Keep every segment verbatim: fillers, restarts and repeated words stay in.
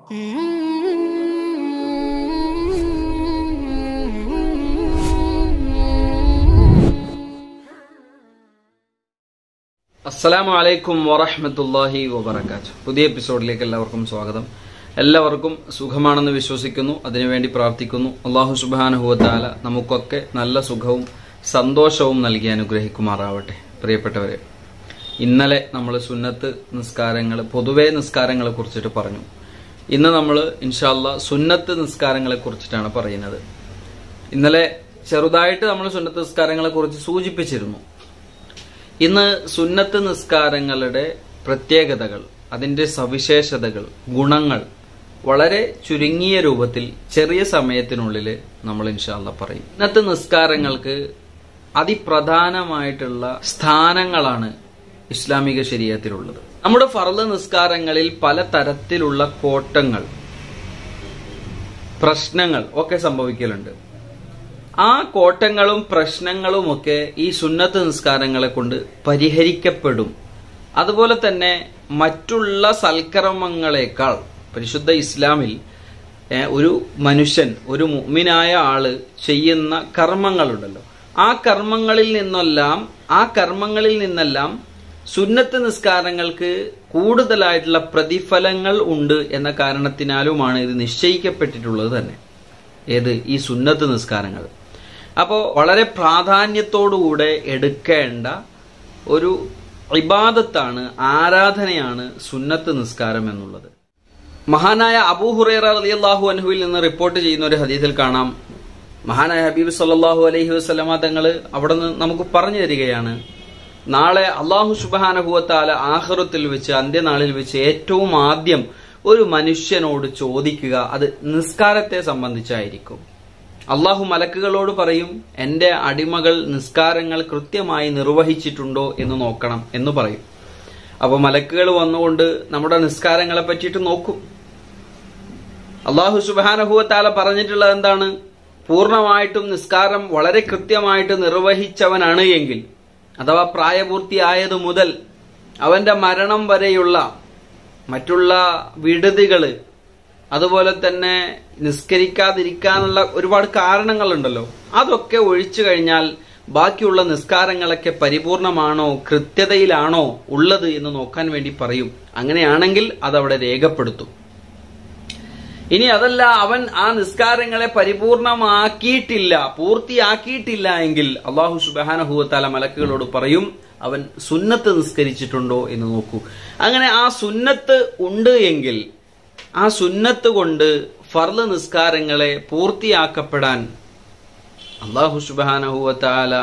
അസ്സലാമു അലൈക്കും വറഹ്മത്തുള്ളാഹി വബറകാതുഹു. പുതിയ എപ്പിസോഡിലേക്ക് എല്ലാവർക്കും സ്വാഗതം. എല്ലാവർക്കും സുഖമാണെന്ന് വിശ്വസിക്കുന്നു, അതിനുവേണ്ടി പ്രാർത്ഥിക്കുന്നു. അല്ലാഹു സുബ്ഹാനഹു വ തആല നമുക്കൊക്കെ നല്ല സുഖവും സന്തോഷവും നൽകി അനുഗ്രഹിക്കുമാറാവട്ടെ. പ്രിയപ്പെട്ടവരെ, ഇന്നലെ നമ്മൾ സുന്നത്ത് നിസ്കാരങ്ങൾ, പൊതുവേ നിസ്കാരങ്ങളെ കുറിച്ചിട്ട് പറഞ്ഞു. ഇന്ന് നമ്മൾ ഇൻഷാ അല്ലാഹ് സുന്നത്ത് നിസ്കാരങ്ങളെ കുറിച്ചിട്ടാണ് പറയുന്നത്. ഇന്നലെ ചെറുതായിട്ട് നമ്മൾ സുന്നത്ത് നിസ്കാരങ്ങളെ കുറിച്ച് സൂചിപ്പിച്ചിരുന്നു. ഇന്ന് സുന്നത്ത് നിസ്കാരങ്ങളുടെ പ്രത്യേകതകൾ, അതിന്റെ സവിശേഷതകൾ, ഗുണങ്ങൾ വളരെ ചുരുങ്ങിയ രൂപത്തിൽ ചെറിയ സമയത്തിനുള്ളിൽ നമ്മൾ ഇൻഷാ അല്ലാഹ് പറയും. സുന്നത്ത് നിസ്കാരങ്ങൾക്ക് അതിപ്രധാനമായിട്ടുള്ള സ്ഥാനങ്ങളാണ് ഇസ്ലാമിക ശരീഅത്തിലുള്ളത്. നമ്മുടെ ഫർള് നിസ്കാരങ്ങളിൽ പല തരത്തിലുള്ള കോട്ടങ്ങൾ, പ്രശ്നങ്ങൾ ഒക്കെ സംഭവിക്കലുണ്ട്. ആ കോട്ടങ്ങളും പ്രശ്നങ്ങളും ഒക്കെ ഈ സുന്നത്ത് നിസ്കാരങ്ങളെ കൊണ്ട് പരിഹരിക്കപ്പെടും. അതുപോലെ തന്നെ മറ്റുള്ള സൽക്കർമ്മങ്ങളെക്കാൾ പരിശുദ്ധ ഇസ്ലാമിൽ ഒരു മനുഷ്യൻ, ഒരു മുഅ്മിനായ ആള് ചെയ്യുന്ന കർമ്മങ്ങളുണ്ടല്ലോ, ആ കർമ്മങ്ങളിൽ നിന്നെല്ലാം ആ കർമ്മങ്ങളിൽ നിന്നെല്ലാം സുന്നത്ത് നിസ്കാരങ്ങൾക്ക് കൂടുതലായിട്ടുള്ള പ്രതിഫലങ്ങൾ ഉണ്ട് എന്ന കാരണത്തിനാലുമാണ് ഇത് നിശ്ചയിക്കപ്പെട്ടിട്ടുള്ളത് തന്നെ. ഏത്? ഈ സുന്നത്ത് നിസ്കാരങ്ങൾ. അപ്പോൾ വളരെ പ്രാധാന്യത്തോടുകൂടെ എടുക്കേണ്ട ഒരു ഇബാദത്താണ്, ആരാധനയാണ് സുന്നത്ത് നിസ്കാരം എന്നുള്ളത്. മഹാനായ അബൂ ഹുറൈറ റളിയല്ലാഹു അൻഹുവിൽ നിന്ന് റിപ്പോർട്ട് ചെയ്യുന്ന ഒരു ഹദീസിൽ കാണാം, മഹാനായ ഹബീബ് സല്ലല്ലാഹു അലൈഹി വസല്ലമ തങ്ങൾ അവിടെ നിന്ന് നമുക്ക് പറഞ്ഞു തരികയാണ്, നാളെ അല്ലാഹു സുബ്ഹാനഹു വ തആല ആഖിറത്തിൽ വെച്ച്, അന്ത്യനാളിൽ വെച്ച് ഏറ്റവും ആദ്യം ഒരു മനുഷ്യനോട് ചോദിക്കുക അത് നിസ്കാരത്തെ സംബന്ധിച്ചായിരിക്കും. അള്ളാഹു മലക്കുകളോട് പറയും, എന്റെ അടിമകൾ നിസ്കാരങ്ങൾ കൃത്യമായി നിർവഹിച്ചിട്ടുണ്ടോ എന്ന് നോക്കണം എന്ന് പറയും. അപ്പൊ മലക്കുകൾ വന്നുകൊണ്ട് നമ്മുടെ നിസ്കാരങ്ങളെ പറ്റിയിട്ട് നോക്കും. അള്ളാഹു സുബ്ഹാനഹു വ തആല പറഞ്ഞിട്ടുള്ളത് എന്താണ്? പൂർണ്ണമായിട്ടും നിസ്കാരം വളരെ കൃത്യമായിട്ട് നിർവഹിച്ചവനാണ് എങ്കിൽ, അഥവാ പ്രായപൂർത്തിയായതു മുതൽ അവന്റെ മരണം വരെയുള്ള മറ്റുള്ള വിടുതികള്, അതുപോലെ തന്നെ നിസ്കരിക്കാതിരിക്കാനുള്ള ഒരുപാട് കാരണങ്ങളുണ്ടല്ലോ, അതൊക്കെ ഒഴിച്ചു കഴിഞ്ഞാൽ ബാക്കിയുള്ള നിസ്കാരങ്ങളൊക്കെ പരിപൂർണമാണോ, കൃത്യതയിലാണോ ഉള്ളത് എന്ന് നോക്കാൻ വേണ്ടി പറയും. അങ്ങനെയാണെങ്കിൽ അതവിടെ രേഖപ്പെടുത്തും. ഇനി അതല്ല, അവൻ ആ നിസ്കാരങ്ങളെ പരിപൂർണമാക്കിയിട്ടില്ല, പൂർത്തിയാക്കിയിട്ടില്ല എങ്കിൽ അല്ലാഹു സുബ്ഹാനഹു വ തആല മലക്കുകളോട് പറയും, അവൻ സുന്നത്ത് നിസ്കരിച്ചിട്ടുണ്ടോ എന്ന് നോക്കൂ. അങ്ങനെ ആ സുന്നത്ത് ഉണ്ട് എങ്കിൽ ആ സുന്നത്ത് കൊണ്ട് ഫർള് നിസ്കാരങ്ങളെ പൂർത്തിയാക്കപ്പെടാൻ അല്ലാഹു സുബ്ഹാനഹു വ തആല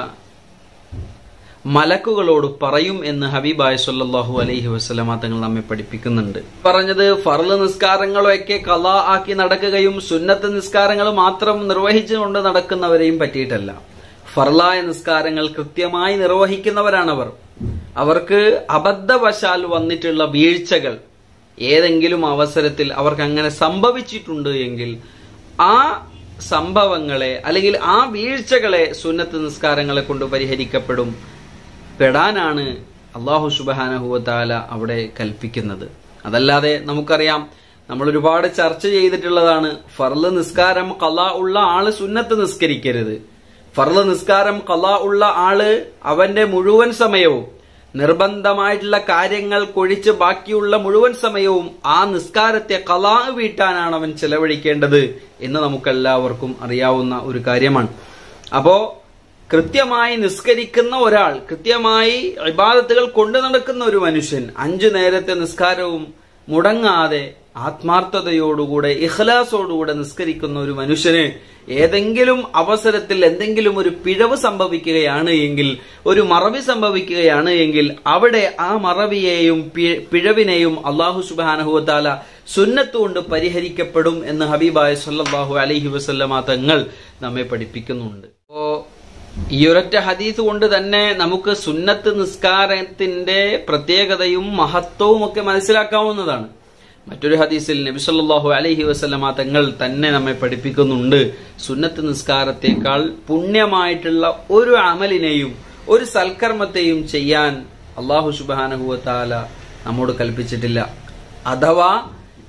മലക്കുകളോട് പറയും എന്ന് ഹബീബായ സല്ലല്ലാഹു അലൈഹി വസല്ലമ തങ്ങൾ നമ്മെ പഠിപ്പിക്കുന്നുണ്ട്. പറഞ്ഞത് ഫർള് നിസ്കാരങ്ങളൊക്കെ ഖളാ ആക്കി നടക്കുകയും സുന്നത്ത് നിസ്കാരങ്ങൾ മാത്രം നിർവഹിച്ചുകൊണ്ട് നടക്കുന്നവരെയും പറ്റിയിട്ടല്ല. ഫർളായ നിസ്കാരങ്ങൾ കൃത്യമായി നിർവഹിക്കുന്നവരാണവർ. അവർക്ക് അബദ്ധവശാൽ വന്നിട്ടുള്ള വീഴ്ചകൾ ഏതെങ്കിലും അവസരത്തിൽ അവർക്ക് അങ്ങനെ സംഭവിച്ചിട്ടുണ്ട് എങ്കിൽ ആ സംഭവങ്ങളെ അല്ലെങ്കിൽ ആ വീഴ്ചകളെ സുന്നത്ത് നിസ്കാരങ്ങളെ കൊണ്ട് പരിഹരിക്കപ്പെടും പെടാനാണ് അല്ലാഹു സുബ്ഹാനഹു വ തആല അവിടെ കൽപ്പിക്കുന്നത്. അതല്ലാതെ നമുക്കറിയാം, നമ്മൾ ഒരുപാട് ചർച്ച ചെയ്തിട്ടുള്ളതാണ്, ഫർള് നിസ്കാരം ഖളാ ഉള്ള ആള് സുന്നത്ത് നിസ്കരിക്കരുത്. ഫർള് നിസ്കാരം ഖളാ ഉള്ള ആള് അവന്റെ മുഴുവൻ സമയവും നിർബന്ധമായിട്ടുള്ള കാര്യങ്ങൾ കൊഴിച്ച് ബാക്കിയുള്ള മുഴുവൻ സമയവും ആ നിസ്കാരത്തെ ഖളാ വീട്ടാനാണ് അവൻ ചെലവഴിക്കേണ്ടത് എന്ന് നമുക്കെല്ലാവർക്കും അറിയാവുന്ന ഒരു കാര്യമാണ്. അപ്പോ കൃത്യമായി നിസ്കരിക്കുന്ന ഒരാൾ, കൃത്യമായി ഇബാദത്തുകൾ കൊണ്ടു നടക്കുന്ന ഒരു മനുഷ്യൻ, അഞ്ചു നേരത്തെ നിസ്കാരവും മുടങ്ങാതെ ആത്മാർത്ഥതയോടുകൂടെ ഇഖ്ലാസോടുകൂടെ നിസ്കരിക്കുന്ന ഒരു മനുഷ്യന് ഏതെങ്കിലും അവസരത്തിൽ എന്തെങ്കിലും ഒരു പിഴവ് സംഭവിക്കുകയാണ് എങ്കിൽ, ഒരു മറവി സംഭവിക്കുകയാണ് എങ്കിൽ, അവിടെ ആ മറവിയെയും പിഴവിനെയും അല്ലാഹു സുബ്ഹാനഹു വ തആല സുന്നത്ത് കൊണ്ട് പരിഹരിക്കപ്പെടും എന്ന് ഹബീബായ സല്ലല്ലാഹു അലൈഹി വസല്ലമ തങ്ങൾ നമ്മെ പഠിപ്പിക്കുന്നുണ്ട്. അപ്പോ ഈ ഒരൊറ്റ ഹദീസ് കൊണ്ട് തന്നെ നമുക്ക് സുന്നത്ത് നിസ്കാരത്തിന്റെ പ്രത്യേകതയും മഹത്വവും ഒക്കെ മനസ്സിലാക്കാവുന്നതാണ്. മറ്റൊരു ഹദീസിൽ നബി സല്ലല്ലാഹു അലൈഹി വസല്ലമ തങ്ങൾ തന്നെ നമ്മെ പഠിപ്പിക്കുന്നുണ്ട്, സുന്നത്ത് നിസ്കാരത്തെക്കാൾ പുണ്യമായിട്ടുള്ള ഒരു അമലിനെയും ഒരു സൽക്കർമ്മത്തെയും ചെയ്യാൻ അല്ലാഹു സുബ്ഹാനഹു വ തആല നമ്മോട് കൽപ്പിച്ചിട്ടില്ല. അഥവാ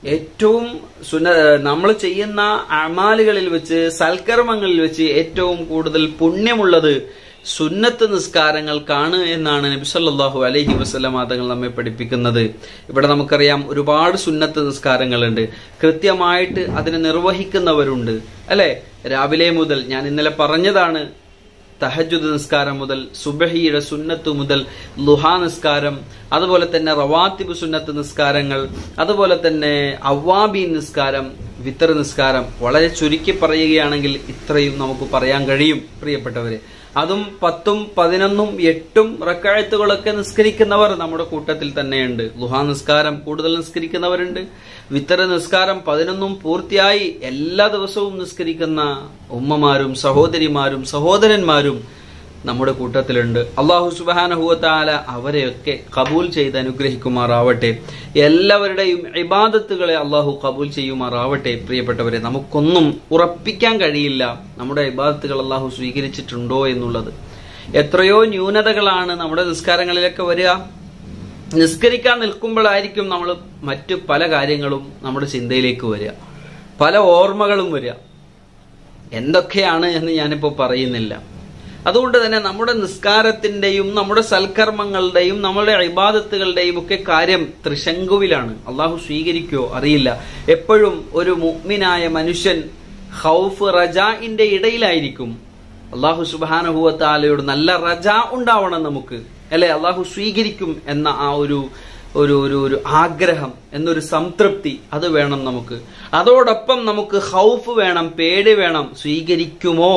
ഏറ്റവും സുന്ന നമ്മൾ ചെയ്യുന്ന അമാലുകളിൽ വെച്ച്, സൽക്കർമ്മങ്ങളിൽ വെച്ച് ഏറ്റവും കൂടുതൽ പുണ്യമുള്ളത് സുന്നത്ത് നിസ്കാരങ്ങൾക്കാണ് എന്നാണ് നബി സല്ലല്ലാഹു അലൈഹി വസല്ലം തങ്ങൾ നമ്മെ പഠിപ്പിക്കുന്നത്. ഇവിടെ നമുക്കറിയാം ഒരുപാട് സുന്നത്ത് നിസ്കാരങ്ങളുണ്ട്, കൃത്യമായിട്ട് അതിനെ നിർവഹിക്കുന്നവരുണ്ട് അല്ലെ. രാവിലെ മുതൽ ഞാൻ ഇന്നലെ പറഞ്ഞതാണ്, തഹജ്ജുദ് നിസ്കാരം മുതൽ, സുബഹിയുടെ സുന്നത്ത് മുതൽ, ലുഹാ നിസ്കാരം, അതുപോലെ തന്നെ റവാത്തിബ് സുന്നത്ത് നിസ്കാരങ്ങൾ, അതുപോലെ തന്നെ അവ്വാബീൻ നിസ്കാരം, വിത്തർ നിസ്കാരം. വളരെ ചുരുക്കി പറയുകയാണെങ്കിൽ ഇത്രയും നമുക്ക് പറയാൻ കഴിയും പ്രിയപ്പെട്ടവരെ. അതും പത്തും പതിനൊന്നും എട്ടും റക്അത്തുകളൊക്കെ നിസ്കരിക്കുന്നവർ നമ്മുടെ കൂട്ടത്തിൽ തന്നെയുണ്ട്. ലുഹാ നിസ്കാരം കൂടുതൽ നിസ്കരിക്കുന്നവരുണ്ട്. വിത്തർ നിസ്കാരം പതിനൊന്നും പൂർത്തിയായി എല്ലാ ദിവസവും നിസ്കരിക്കുന്ന ഉമ്മമാരും സഹോദരിമാരും സഹോദരന്മാരും നമ്മുടെ കൂട്ടത്തിലുണ്ട്. അല്ലാഹു സുബ്ഹാനഹു വ തആല അവരെയൊക്കെ ഖബൂൽ ചെയ്ത് അനുഗ്രഹിക്കുമാറാവട്ടെ. എല്ലാവരുടെയും ഇബാദത്തുകളെ അല്ലാഹു ഖബൂൽ ചെയ്യുമാറാവട്ടെ. പ്രിയപ്പെട്ടവരെ, നമുക്കൊന്നും ഉറപ്പിക്കാൻ കഴിയില്ല നമ്മുടെ ഇബാദത്തുകൾ അല്ലാഹു സ്വീകരിച്ചിട്ടുണ്ടോ എന്നുള്ളത്. എത്രയോ ന്യൂനതകളാണ് നമ്മുടെ നിസ്കാരങ്ങളിലൊക്കെ വരിക. നിസ്കരിക്കാൻ നിൽക്കുമ്പോഴായിരിക്കും നമ്മൾ മറ്റു പല കാര്യങ്ങളും നമ്മുടെ ചിന്തയിലേക്ക് വരിക, പല ഓർമ്മകളും വരിക. എന്തൊക്കെയാണ് എന്ന് ഞാനിപ്പോ പറയുന്നില്ല. അതുകൊണ്ട് തന്നെ നമ്മുടെ നിസ്കാരത്തിന്റെയും നമ്മുടെ സൽക്കർമ്മങ്ങളുടെയും നമ്മുടെ ഇബാദത്തുകളുടെയും ഒക്കെ കാര്യം ത്രിശങ്കുവിലാണ്. അള്ളാഹു സ്വീകരിക്കോ അറിയില്ല. എപ്പോഴും ഒരു മുഅ്മിനായ മനുഷ്യൻ ഖൗഫ് റജാഇന്റെ ഇടയിലായിരിക്കും. അള്ളാഹു സുബ്ഹാനഹു വ തആലയോട് നല്ല റജാ ഉണ്ടാവണം നമുക്ക്, അല്ലെ? അള്ളാഹു സ്വീകരിക്കും എന്ന ആ ഒരു ഒരു ഒരു ഒരു ആഗ്രഹം, എന്നൊരു സംതൃപ്തി അത് വേണം നമുക്ക്. അതോടൊപ്പം നമുക്ക് ഖൗഫ് വേണം, പേടി വേണം. സ്വീകരിക്കുമോ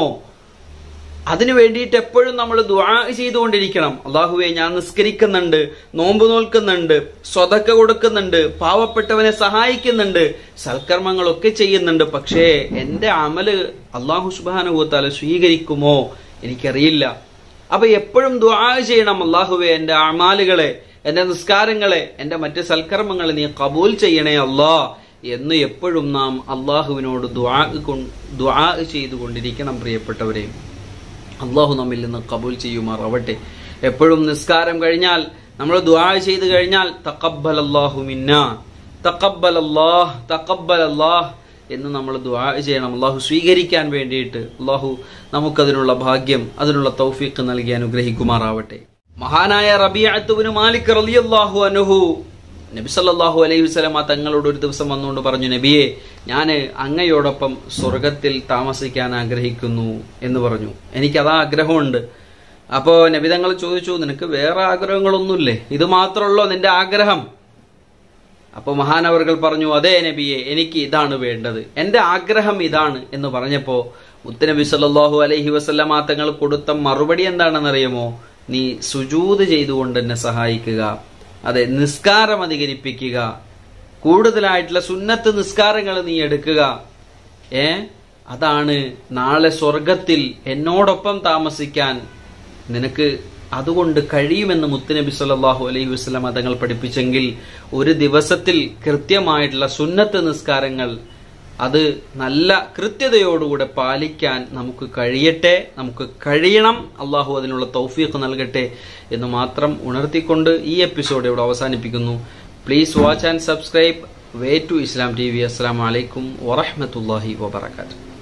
അതിനു വേണ്ടിയിട്ട് എപ്പോഴും നമ്മൾ ദുആ ചെയ്തുകൊണ്ടിരിക്കണം. അല്ലാഹുവേ, ഞാൻ നിസ്കരിക്കുന്നുണ്ട്, നോമ്പ് നോൽക്കുന്നുണ്ട്, സ്വതക്ക കൊടുക്കുന്നുണ്ട്, പാവപ്പെട്ടവനെ സഹായിക്കുന്നുണ്ട്, സൽക്കർമ്മങ്ങളൊക്കെ ചെയ്യുന്നുണ്ട്. പക്ഷേ എന്റെ അമല് അല്ലാഹു സുബ്ഹാനഹു വ തആല സ്വീകരിക്കുമോ എനിക്കറിയില്ല. അപ്പൊ എപ്പോഴും ദുആ ചെയ്യണം, അല്ലാഹുവേ എന്റെ അമാലുകളെ, എന്റെ നിസ്കാരങ്ങളെ, എന്റെ മറ്റ് സൽക്കർമ്മങ്ങളെ നീ ഖബൂൽ ചെയ്യണേ അല്ലാ എന്ന് എപ്പോഴും നാം അല്ലാഹുവിനോട് ദുആ ദുആ ചെയ്തുകൊണ്ടിരിക്കണം. പ്രിയപ്പെട്ടവരെ, അള്ളാഹു നമ്മിൽ നിന്ന് ഖബൂൽ ചെയ്യുമാറാവട്ടെ. എപ്പോഴും നിസ്കാരം കഴിഞ്ഞാൽ നമ്മൾ ദുആ ചെയ്തു കഴിഞ്ഞാൽ തഖബ്ബലല്ലാഹു മിന്നാ, തഖബ്ബലല്ലാഹ്, തഖബ്ബലല്ലാഹ് എന്ന് നമ്മൾ ദുആ ചെയ്യണം, അള്ളാഹു സ്വീകരിക്കാൻ വേണ്ടിയിട്ട്. അള്ളാഹു നമുക്കതിനുള്ള ഭാഗ്യം, അതിനുള്ള തൗഫീഖ് നൽകി അനുഗ്രഹിക്കുമാറാവട്ടെ. മഹാനായ റബീഅത്ത് ഇബ്നു മാലിക് റളിയല്ലാഹു അൻഹു നബി സല്ലല്ലാഹു അലൈഹി വസല്ലം തങ്ങളോട് ഒരു ദിവസം വന്നുകൊണ്ട് പറഞ്ഞു, നബിയെ, ഞാൻ അങ്ങയോടൊപ്പം സ്വർഗത്തിൽ താമസിക്കാൻ ആഗ്രഹിക്കുന്നു എന്ന് പറഞ്ഞു. എനിക്കതാ ആഗ്രഹമുണ്ട്. അപ്പോ നബി തങ്ങൾ ചോദിച്ചു, നിനക്ക് വേറെ ആഗ്രഹങ്ങളൊന്നുമില്ലേ? ഇത് മാത്രമുള്ളോ നിന്റെ ആഗ്രഹം? അപ്പൊ മഹാനവർകൾ പറഞ്ഞു, അതെ നബിയെ, എനിക്ക് ഇതാണ് വേണ്ടത്, എന്റെ ആഗ്രഹം ഇതാണ് എന്ന് പറഞ്ഞപ്പോ മുത്തുനബി സല്ലല്ലാഹു അലൈഹി വസല്ലം തങ്ങൾ കൊടുത്ത മറുപടി എന്താണെന്നറിയുമോ? നീ സുജൂദ് ചെയ്തുകൊണ്ട് എന്നെ സഹായിക്കുക, അതെ, നിസ്കാരം അധികരിപ്പിക്കുക, കൂടുതലായിട്ടുള്ള സുന്നത്ത് നിസ്കാരങ്ങൾ നീ എടുക്കുക. ഏ അതാണ് നാളെ സ്വർഗത്തിൽ എന്നോടൊപ്പം താമസിക്കാൻ നിനക്ക് അതുകൊണ്ട് കഴിയുമെന്ന് മുത്തുനബി സല്ലല്ലാഹു അലൈഹി വസല്ലം തങ്ങൾ പഠിപ്പിച്ചെങ്കിൽ ഒരു ദിവസത്തിൽ കൃത്യമായിട്ടുള്ള സുന്നത്ത് നിസ്കാരങ്ങൾ അത് നല്ല കൃത്യതയോടുകൂടെ പാലിക്കാൻ നമുക്ക് കഴിയട്ടെ, നമുക്ക് കഴിയണം. അള്ളാഹു അതിനുള്ള തൗഫീഖ് നൽകട്ടെ എന്ന് മാത്രം ഉണർത്തിക്കൊണ്ട് ഈ എപ്പിസോഡ് ഇവിടെ അവസാനിപ്പിക്കുന്നു. Please watch and subscribe way to Islam T V. അസ്സലാമു അലൈക്കും വറഹ്മത്തുള്ളാഹി വബറകാതുഹു.